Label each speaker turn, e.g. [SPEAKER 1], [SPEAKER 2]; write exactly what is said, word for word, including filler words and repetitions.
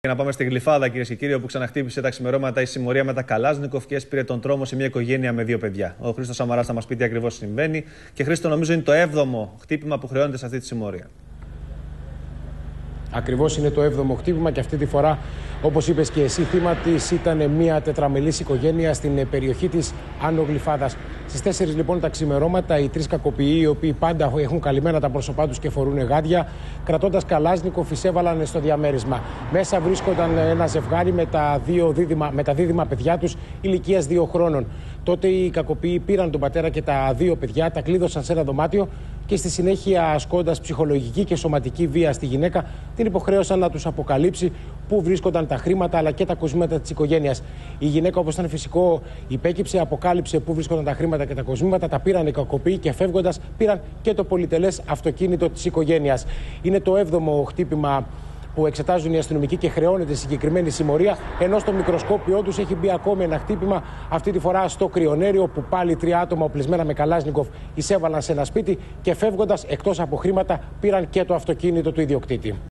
[SPEAKER 1] Και να πάμε στη Γλυφάδα, κυρίες και κύριοι, όπου ξαναχτύπησε τα ξημερώματα η συμμορία με τα Καλάζνικοφ και έσπηρε τον τρόμο σε μια οικογένεια με δύο παιδιά. Ο Χρήστος Σαμαράς θα μας πει τι ακριβώς συμβαίνει. Και Χρήστο, νομίζω είναι το έβδομο χτύπημα που χρεώνεται σε αυτή τη συμμορία.
[SPEAKER 2] Ακριβώς είναι το έβδομο χτύπημα και αυτή τη φορά, όπως είπες και εσύ, θύμα της ήταν μια τετραμελής οικογένεια στην περιοχή της Άνω Γλυφάδας. Στις τέσσερις λοιπόν τα ξημερώματα, οι τρεις κακοποιοί, οι οποίοι πάντα έχουν καλυμμένα τα πρόσωπά τους και φορούν γάντια, κρατώντας Καλάζνικοφ, εισέβαλαν στο διαμέρισμα. Μέσα βρίσκονταν ένα ζευγάρι με τα, δύο δίδυμα, με τα δίδυμα παιδιά τους ηλικίας δύο χρόνων. Τότε οι κακοποιοί πήραν τον πατέρα και τα δύο παιδιά, τα κλείδωσαν σε ένα δωμάτιο και στη συνέχεια, ασκώντας ψυχολογική και σωματική βία στη γυναίκα, την υποχρέωσαν να τους αποκαλύψει πού βρίσκονταν τα χρήματα αλλά και τα κοσμήματα της οικογένειας. Η γυναίκα, όπως ήταν φυσικό, υπέκυψε, αποκάλυψε πού βρίσκονταν τα χρήματα και τα κοσμήματα, τα πήραν οι κακοποιοί και φεύγοντας πήραν και το πολυτελές αυτοκίνητο της οικογένειας. Είναι το έβδομο χτύπημα που εξετάζουν οι αστυνομικοί και χρεώνεται συγκεκριμένη συμμορία, ενώ στο μικροσκόπιό τους έχει μπει ακόμη ένα χτύπημα, αυτή τη φορά στο κρυονέριο, που πάλι τρία άτομα οπλισμένα με Καλάζνικοφ εισέβαλαν σε ένα σπίτι και φεύγοντας, εκτός από χρήματα, πήραν και το αυτοκίνητο του ιδιοκτήτη.